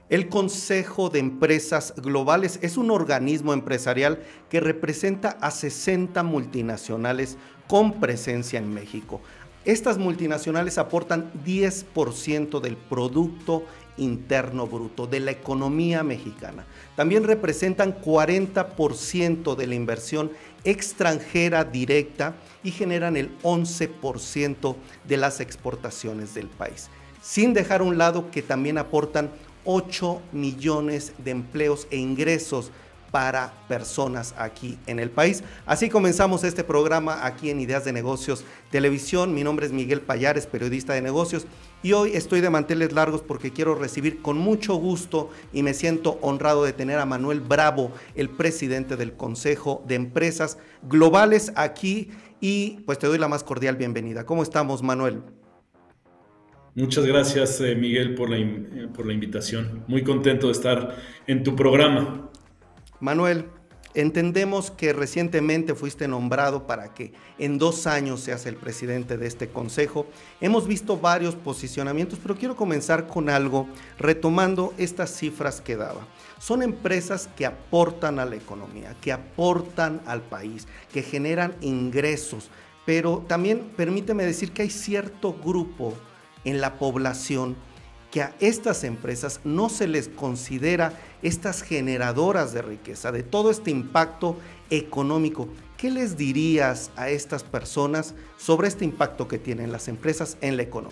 El Consejo de Empresas Globales es un organismo empresarial que representa a 60 multinacionales con presencia en México. Estas multinacionales aportan 10% del Producto Interno Bruto de la economía mexicana. También representan 40% de la inversión extranjera directa y generan el 11% de las exportaciones del país. Sin dejar a un lado que también aportan 8 millones de empleos e ingresos para personas aquí en el país. Así comenzamos este programa aquí en Ideas de Negocios Televisión. Mi nombre es Miguel Payares, periodista de negocios, y hoy estoy de manteles largos porque quiero recibir con mucho gusto y me siento honrado de tener a Manuel Bravo, el presidente del Consejo de Empresas Globales aquí, y pues te doy la más cordial bienvenida. ¿Cómo estamos, Manuel? Muchas gracias, Miguel, por la invitación. Muy contento de estar en tu programa. Manuel, entendemos que recientemente fuiste nombrado para que en 2 años seas el presidente de este consejo. Hemos visto varios posicionamientos, pero quiero comenzar con algo, retomando estas cifras que daba. Son empresas que aportan a la economía, que aportan al país, que generan ingresos, pero también permíteme decir que hay cierto grupo en la población que a estas empresas no se les considera estas generadoras de riqueza, de todo este impacto económico. ¿Qué les dirías a estas personas sobre este impacto que tienen las empresas en la economía?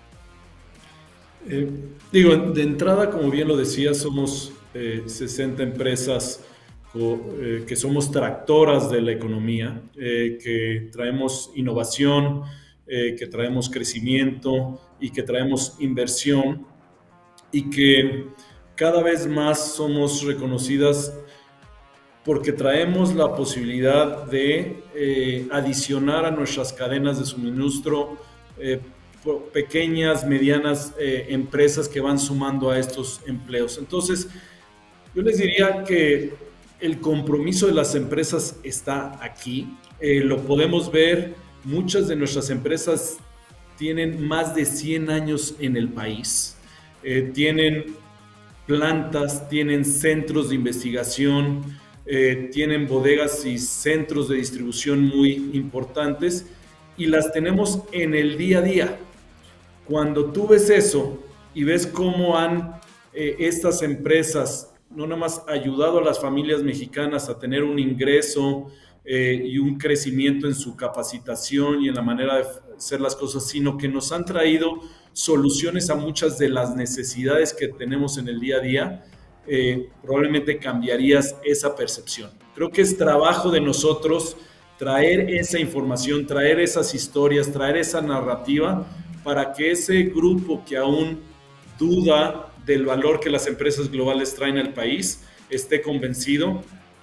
De entrada, como bien lo decía, somos 60 empresas que somos tractoras de la economía, que traemos innovación, que traemos crecimiento y que traemos inversión, y que cada vez más somos reconocidas porque traemos la posibilidad de adicionar a nuestras cadenas de suministro pequeñas, medianas empresas que van sumando a estos empleos. Entonces, yo les diría que el compromiso de las empresas está aquí. Lo podemos ver. Muchas de nuestras empresas tienen más de 100 años en el país, tienen plantas, tienen centros de investigación, tienen bodegas y centros de distribución muy importantes, y las tenemos en el día a día. Cuando tú ves eso y ves cómo han estas empresas no nada más ayudado a las familias mexicanas a tener un ingreso y un crecimiento en su capacitación y en la manera de hacer las cosas, sino que nos han traído soluciones a muchas de las necesidades que tenemos en el día a día, probablemente cambiarías esa percepción. Creo que es trabajo de nosotros traer esa información, traer esas historias, traer esa narrativa para que ese grupo que aún duda del valor que las empresas globales traen al país esté convencido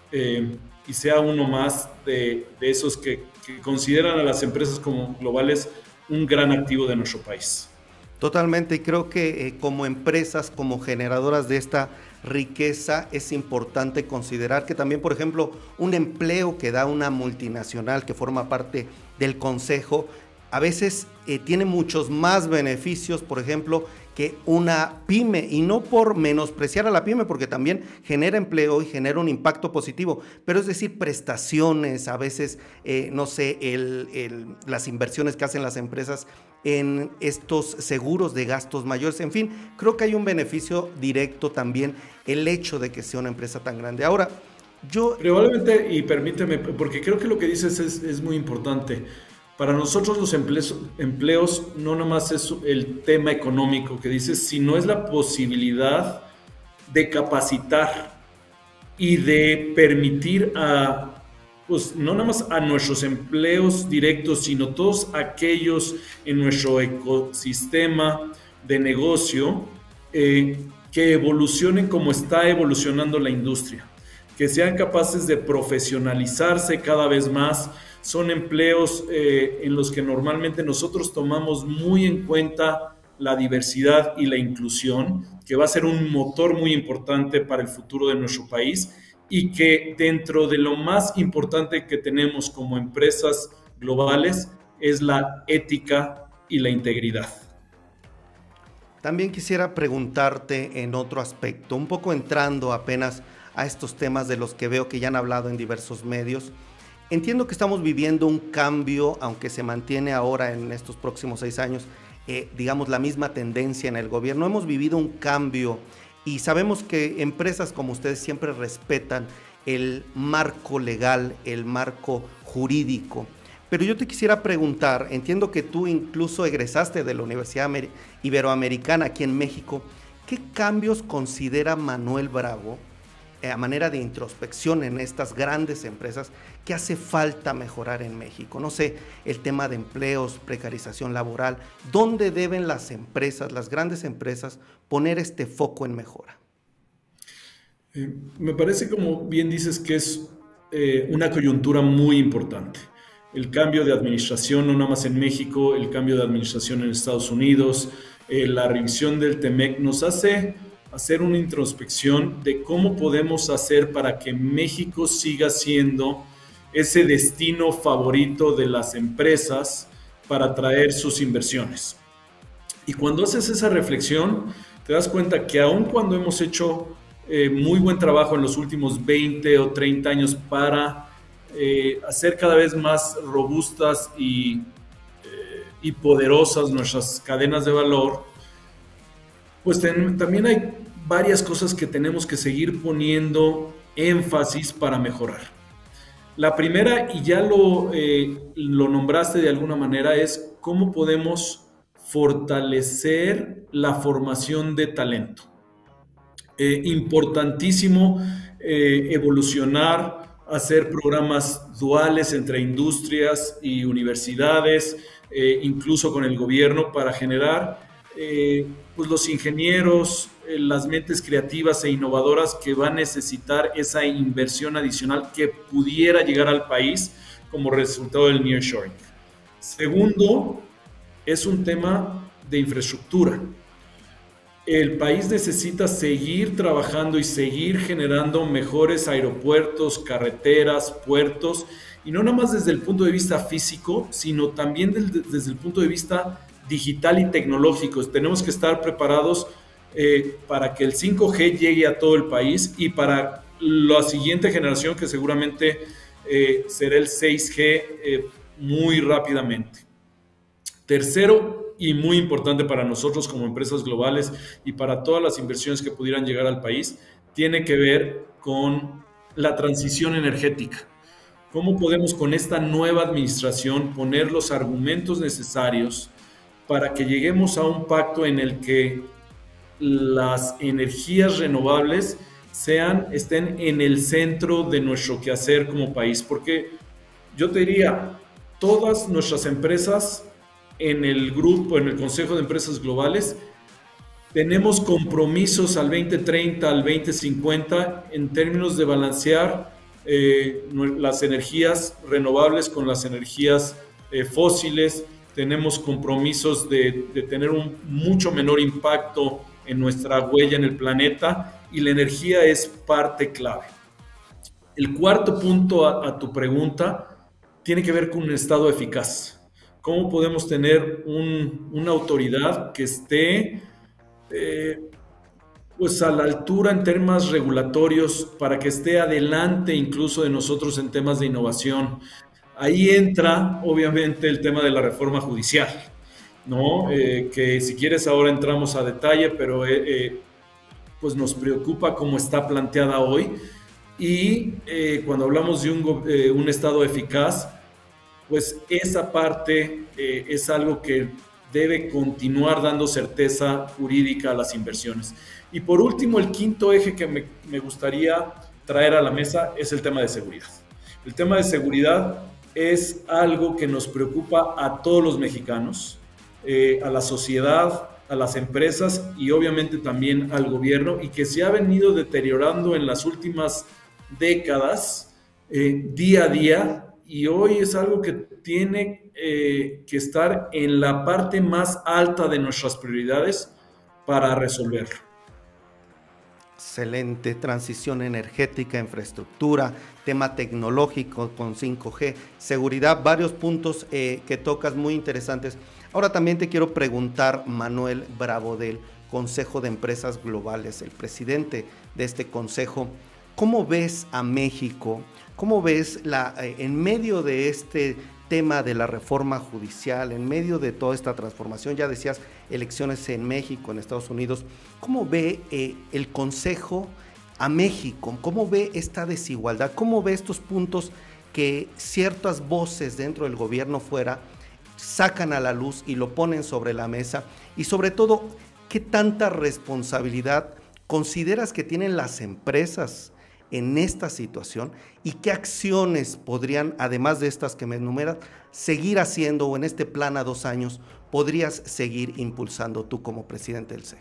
y sea uno más de esos que consideran a las empresas como globales un gran activo de nuestro país. Totalmente, y creo que como empresas, como generadoras de esta riqueza, es importante considerar que también, por ejemplo, un empleo que da una multinacional que forma parte del consejo, a veces tiene muchos más beneficios, por ejemplo, que una pyme, y no por menospreciar a la pyme, porque también genera empleo y genera un impacto positivo, pero es decir, prestaciones, a veces, no sé, las inversiones que hacen las empresas en estos seguros de gastos mayores, en fin, creo que hay un beneficio directo también el hecho de que sea una empresa tan grande. Ahora, probablemente, y permíteme, porque creo que lo que dices es muy importante. Para nosotros los empleos no nomás es el tema económico que dices, sino es la posibilidad de capacitar y de permitir pues no nada más a nuestros empleos directos, sino todos aquellos en nuestro ecosistema de negocio que evolucionen como está evolucionando la industria, que sean capaces de profesionalizarse cada vez más. Son empleos en los que normalmente nosotros tomamos muy en cuenta la diversidad y la inclusión, que va a ser un motor muy importante para el futuro de nuestro país, y que dentro de lo más importante que tenemos como empresas globales es la ética y la integridad. También quisiera preguntarte en otro aspecto, un poco entrando apenas a estos temas de los que veo que ya han hablado en diversos medios. Entiendo que estamos viviendo un cambio, aunque se mantiene ahora en estos próximos 6 años, digamos, la misma tendencia en el gobierno. Hemos vivido un cambio y sabemos que empresas como ustedes siempre respetan el marco legal, el marco jurídico. Pero yo te quisiera preguntar, entiendo que tú incluso egresaste de la Universidad Iberoamericana aquí en México, ¿qué cambios considera Manuel Bravo, a manera de introspección en estas grandes empresas, que hace falta mejorar en México? No sé, el tema de empleos, precarización laboral, ¿dónde deben las empresas, las grandes empresas, poner este foco en mejora? Me parece, como bien dices, que es una coyuntura muy importante. El cambio de administración, no nada más en México, el cambio de administración en Estados Unidos, la revisión del TEMEC nos hace hacer una introspección de cómo podemos hacer para que México siga siendo ese destino favorito de las empresas para atraer sus inversiones. Y cuando haces esa reflexión, te das cuenta que aun cuando hemos hecho muy buen trabajo en los últimos 20 o 30 años para hacer cada vez más robustas y poderosas nuestras cadenas de valor, pues también hay varias cosas que tenemos que seguir poniendo énfasis para mejorar. La primera, y ya lo nombraste de alguna manera, es cómo podemos fortalecer la formación de talento. Importantísimo evolucionar, hacer programas duales entre industrias y universidades, incluso con el gobierno, para generar pues los ingenieros, las mentes creativas e innovadoras que van a necesitar esa inversión adicional que pudiera llegar al país como resultado del nearshoring. Segundo, es un tema de infraestructura. El país necesita seguir trabajando y seguir generando mejores aeropuertos, carreteras, puertos, y no nada más desde el punto de vista físico, sino también desde el punto de vista digital y tecnológico. Tenemos que estar preparados para que el 5G llegue a todo el país y para la siguiente generación, que seguramente será el 6G muy rápidamente. Tercero, y muy importante para nosotros como empresas globales y para todas las inversiones que pudieran llegar al país, tiene que ver con la transición energética. ¿Cómo podemos con esta nueva administración poner los argumentos necesarios para que lleguemos a un pacto en el que las energías renovables estén en el centro de nuestro quehacer como país? Porque yo te diría, todas nuestras empresas en el grupo, en el Consejo de Empresas Globales, tenemos compromisos al 2030, al 2050 en términos de balancear las energías renovables con las energías fósiles. Tenemos compromisos de tener un mucho menor impacto en nuestra huella en el planeta, y la energía es parte clave. El cuarto punto a tu pregunta tiene que ver con un Estado eficaz. ¿Cómo podemos tener una autoridad que esté pues a la altura en temas regulatorios, para que esté adelante incluso de nosotros en temas de innovación? Ahí entra obviamente el tema de la reforma judicial, ¿no? Que si quieres ahora entramos a detalle, pero pues nos preocupa cómo está planteada hoy. Y cuando hablamos de un Estado eficaz, pues esa parte es algo que debe continuar dando certeza jurídica a las inversiones. Y por último, el quinto eje que me gustaría traer a la mesa es el tema de seguridad. El tema de seguridad es algo que nos preocupa a todos los mexicanos, a la sociedad, a las empresas y obviamente también al gobierno, y que se ha venido deteriorando en las últimas décadas, día a día. Y hoy es algo que tiene que estar en la parte más alta de nuestras prioridades para resolverlo. Excelente. Transición energética, infraestructura, tema tecnológico con 5G, seguridad, varios puntos que tocas muy interesantes. Ahora también te quiero preguntar, Manuel Bravo, del Consejo de Empresas Globales, el presidente de este consejo, ¿cómo ves a México? ¿Cómo ves en medio de este tema de la reforma judicial, en medio de toda esta transformación, ya decías, elecciones en México, en Estados Unidos, ¿cómo ve el Consejo a México? ¿Cómo ve esta desigualdad? ¿Cómo ve estos puntos que ciertas voces dentro del gobierno fuera sacan a la luz y lo ponen sobre la mesa? Y sobre todo, ¿qué tanta responsabilidad consideras que tienen las empresas en esta situación y qué acciones podrían, además de estas que me enumeras, seguir haciendo, o en este plan a 2 años podrías seguir impulsando tú como presidente del CEG?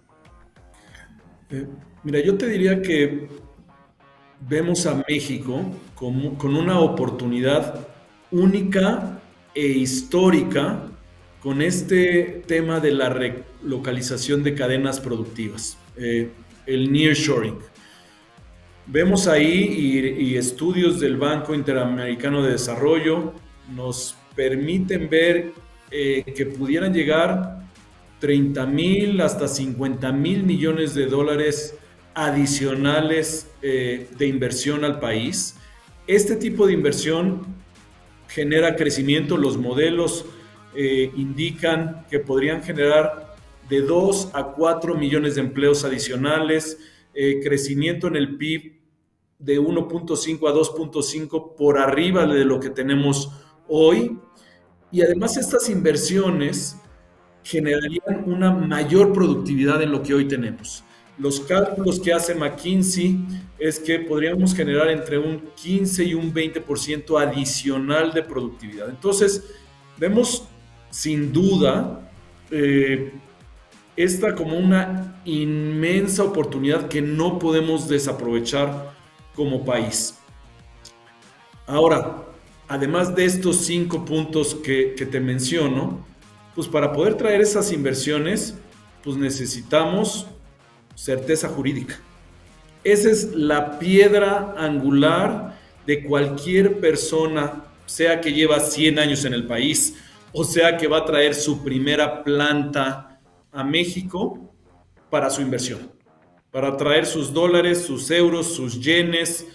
Mira, yo te diría que vemos a México con una oportunidad única e histórica con este tema de la relocalización de cadenas productivas, el nearshoring. Vemos ahí y estudios del Banco Interamericano de Desarrollo nos permiten ver que pudieran llegar 30,000 hasta 50,000 millones de dólares adicionales de inversión al país. Este tipo de inversión genera crecimiento. Los modelos indican que podrían generar de 2 a 4 millones de empleos adicionales, crecimiento en el PIB de 1.5 a 2.5 por arriba de lo que tenemos hoy. Y además estas inversiones generarían una mayor productividad en lo que hoy tenemos. Los cálculos que hace McKinsey es que podríamos generar entre un 15 y un 20% adicional de productividad. Entonces, vemos sin duda esta como una inmensa oportunidad que no podemos desaprovechar como país. Ahora, además de estos 5 puntos que te menciono, pues para poder traer esas inversiones, pues necesitamos certeza jurídica. Esa es la piedra angular de cualquier persona, sea que lleva 100 años en el país, o sea que va a traer su primera planta a México para su inversión, para traer sus dólares, sus euros, sus yenes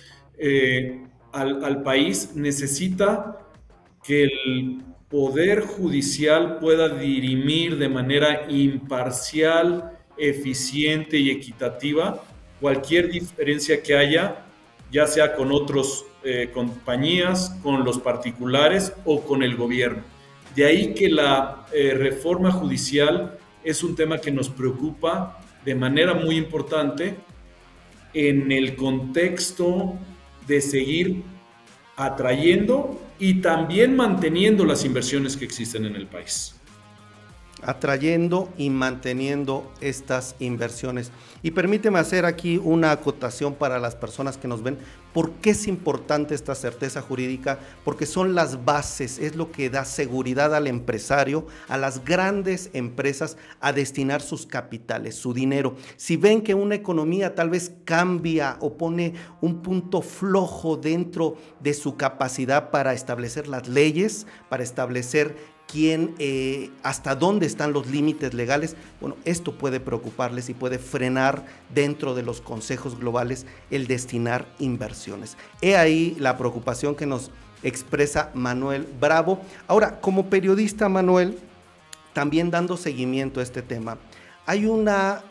al país. Necesita que el Poder Judicial pueda dirimir de manera imparcial, eficiente y equitativa cualquier diferencia que haya, ya sea con otras compañías, con los particulares o con el gobierno. De ahí que la reforma judicial es un tema que nos preocupa de manera muy importante en el contexto de seguir atrayendo y también manteniendo las inversiones que existen en el país. Atrayendo y manteniendo estas inversiones. Y permíteme hacer aquí una acotación para las personas que nos ven. ¿Por qué es importante esta certeza jurídica? Porque son las bases, es lo que da seguridad al empresario, a las grandes empresas, a destinar sus capitales, su dinero. Si ven que una economía tal vez cambia o pone un punto flojo dentro de su capacidad para establecer las leyes, para establecer hasta dónde están los límites legales, bueno, esto puede preocuparles y puede frenar dentro de los consejos globales el destinar inversiones. He ahí la preocupación que nos expresa Manuel Bravo. Ahora, como periodista, Manuel, también dando seguimiento a este tema, hay una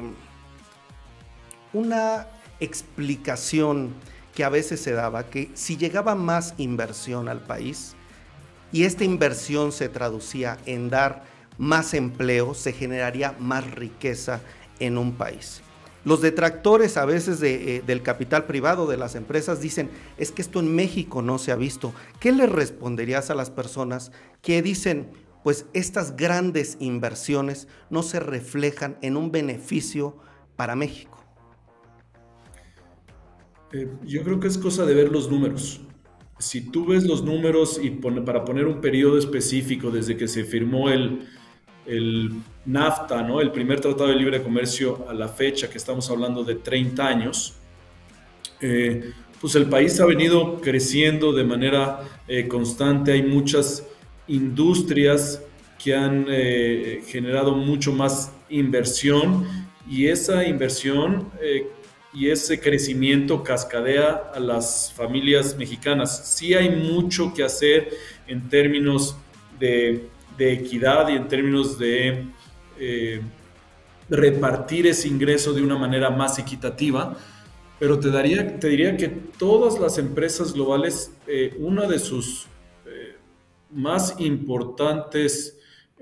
explicación que a veces se daba, que si llegaba más inversión al país, y esta inversión se traducía en dar más empleo, se generaría más riqueza en un país. Los detractores a veces del capital privado, de las empresas, dicen, es que esto en México no se ha visto. ¿Qué le responderías a las personas que dicen, pues estas grandes inversiones no se reflejan en un beneficio para México? Yo creo que es cosa de ver los números. Si tú ves los números y para poner un periodo específico desde que se firmó el NAFTA, ¿no? El primer Tratado de Libre Comercio, a la fecha que estamos hablando de 30 años, pues el país ha venido creciendo de manera constante. Hay muchas industrias que han generado mucho más inversión, y esa inversión y ese crecimiento cascadea a las familias mexicanas. Sí hay mucho que hacer en términos de equidad y en términos de repartir ese ingreso de una manera más equitativa, pero te diría que todas las empresas globales, una de sus más importantes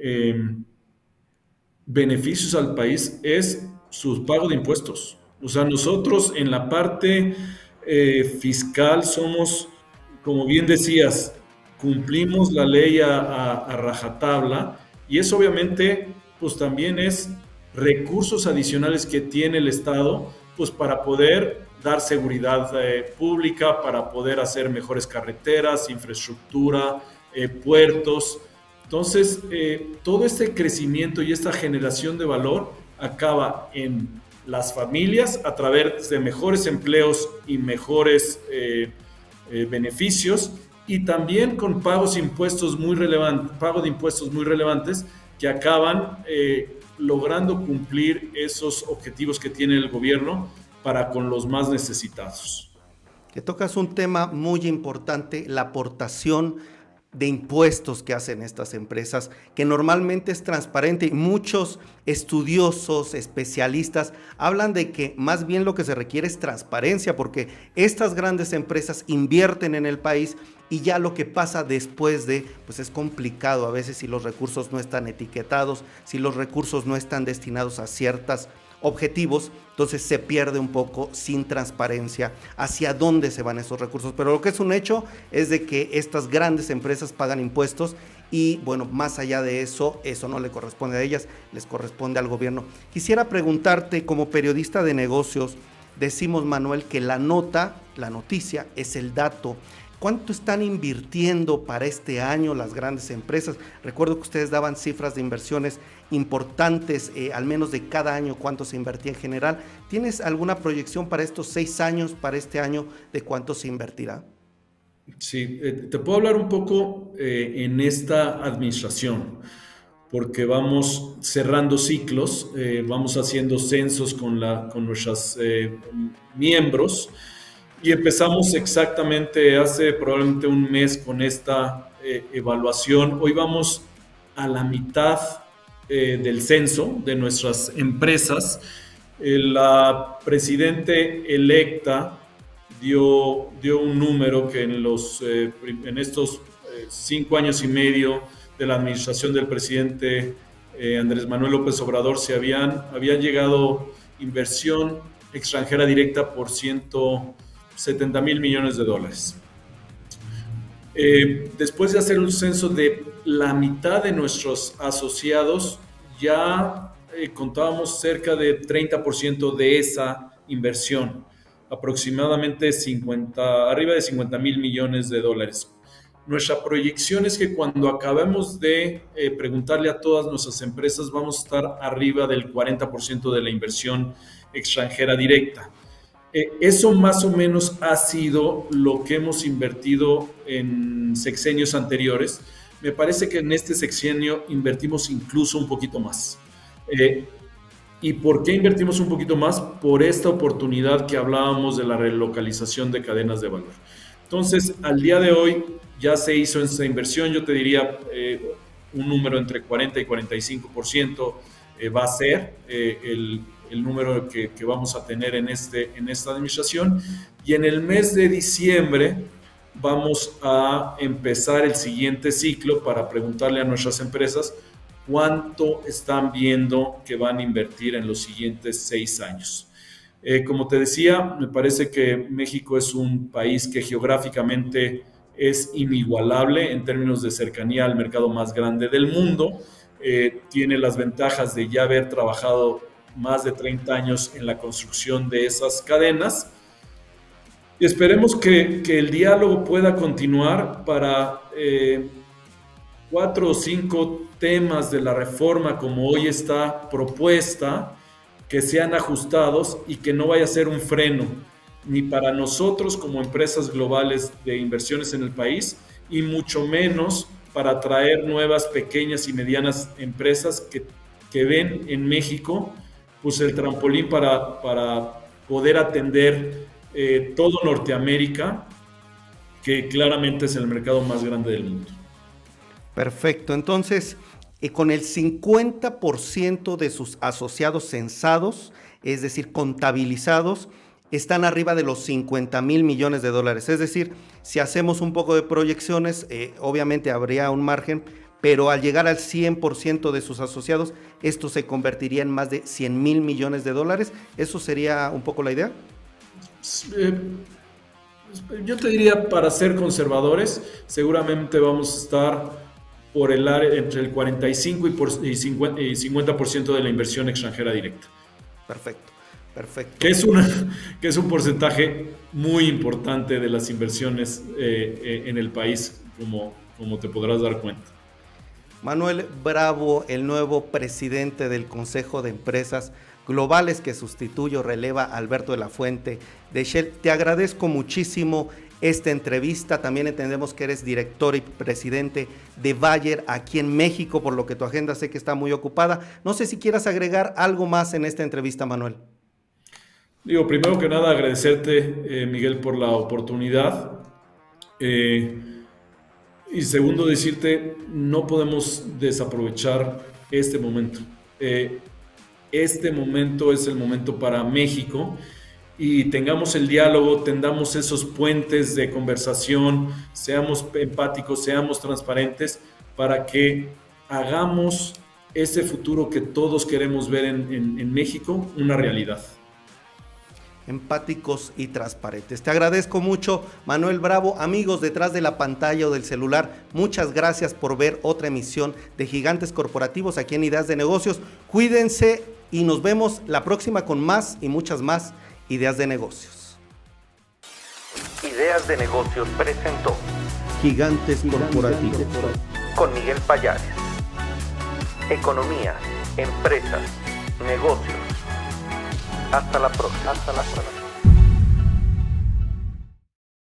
beneficios al país es su pago de impuestos. O sea, nosotros en la parte fiscal somos, como bien decías, cumplimos la ley a rajatabla, y eso obviamente pues también es recursos adicionales que tiene el Estado pues para poder dar seguridad pública, para poder hacer mejores carreteras, infraestructura, puertos. Entonces, todo este crecimiento y esta generación de valor acaba en las familias a través de mejores empleos y mejores beneficios, y también con pago de impuestos muy relevantes que acaban logrando cumplir esos objetivos que tiene el gobierno para con los más necesitados. Que tocas un tema muy importante, la aportación de impuestos que hacen estas empresas, que normalmente es transparente, y muchos estudiosos, especialistas, hablan de que más bien lo que se requiere es transparencia, porque estas grandes empresas invierten en el país y ya lo que pasa después pues es complicado a veces si los recursos no están etiquetados, si los recursos no están destinados a ciertos objetivos, entonces se pierde un poco sin transparencia hacia dónde se van esos recursos. Pero lo que es un hecho es de que estas grandes empresas pagan impuestos y bueno, más allá de eso, eso no le corresponde a ellas, les corresponde al gobierno. Quisiera preguntarte, como periodista de negocios, decimos, Manuel, que la noticia es el dato. ¿Cuánto están invirtiendo para este año las grandes empresas? Recuerdo que ustedes daban cifras de inversiones importantes, al menos de cada año, cuánto se invertía en general. ¿Tienes alguna proyección para estos 6 años, para este año, de cuánto se invertirá? Sí, te puedo hablar un poco en esta administración, porque vamos cerrando ciclos, vamos haciendo censos con nuestros miembros, y empezamos exactamente hace probablemente un mes con esta evaluación. Hoy vamos a la mitad del censo de nuestras empresas. La presidente electa dio un número que en estos 5 años y medio de la administración del presidente Andrés Manuel López Obrador había llegado inversión extranjera directa por 170,000 millones de dólares. Después de hacer un censo de la mitad de nuestros asociados, ya contábamos cerca de 30% de esa inversión, aproximadamente arriba de 50,000 millones de dólares. Nuestra proyección es que cuando acabemos de preguntarle a todas nuestras empresas, vamos a estar arriba del 40% de la inversión extranjera directa. Eso más o menos ha sido lo que hemos invertido en sexenios anteriores. Me parece que en este sexenio invertimos incluso un poquito más. ¿Y por qué invertimos un poquito más? Por esta oportunidad que hablábamos de la relocalización de cadenas de valor. Entonces, al día de hoy ya se hizo esa inversión. Yo te diría un número entre 40 y 45% va a ser el número que vamos a tener en esta administración. Y en el mes de diciembre vamos a empezar el siguiente ciclo para preguntarle a nuestras empresas cuánto están viendo que van a invertir en los siguientes 6 años. Como te decía, me parece que México es un país que geográficamente es inigualable en términos de cercanía al mercado más grande del mundo. Tiene las ventajas de ya haber trabajado más de 30 años en la construcción de esas cadenas. Y esperemos que el diálogo pueda continuar para 4 o 5 temas de la reforma como hoy está propuesta, que sean ajustados y que no vaya a ser un freno ni para nosotros como empresas globales de inversiones en el país, y mucho menos para atraer nuevas pequeñas y medianas empresas que ven en México pues el trampolín para poder atender todo Norteamérica, que claramente es el mercado más grande del mundo. Perfecto, entonces con el 50% de sus asociados censados, es decir, contabilizados, están arriba de los 50,000 millones de dólares. Es decir, si hacemos un poco de proyecciones, obviamente habría un margen, pero al llegar al 100% de sus asociados, esto se convertiría en más de 100,000 millones de dólares. ¿Eso sería un poco la idea? Yo te diría, para ser conservadores, seguramente vamos a estar por el área entre el 45 y 50% de la inversión extranjera directa. Perfecto. Perfecto. Que es un porcentaje muy importante de las inversiones en el país, como te podrás dar cuenta. Manuel Bravo, el nuevo presidente del Consejo de Empresas Globales que sustituye o releva a Alberto de la Fuente de Shell. Te agradezco muchísimo esta entrevista. También entendemos que eres director y presidente de Bayer aquí en México, por lo que tu agenda sé que está muy ocupada. No sé si quieras agregar algo más en esta entrevista, Manuel. Digo, primero que nada, agradecerte, Miguel, por la oportunidad. Y segundo, decirte, no podemos desaprovechar este momento. Este momento es el momento para México y tengamos el diálogo, tendamos esos puentes de conversación, seamos empáticos, seamos transparentes para que hagamos ese futuro que todos queremos ver en México una realidad. Empáticos y transparentes. Te agradezco mucho, Manuel Bravo. Amigos detrás de la pantalla o del celular, muchas gracias por ver otra emisión de Gigantes Corporativos aquí en Ideas de Negocios. Cuídense y nos vemos la próxima con más y muchas más ideas de negocios. Ideas de Negocios presentó Gigantes Corporativos con Miguel Pallares. Economía, empresas, negocios. Hasta la próxima.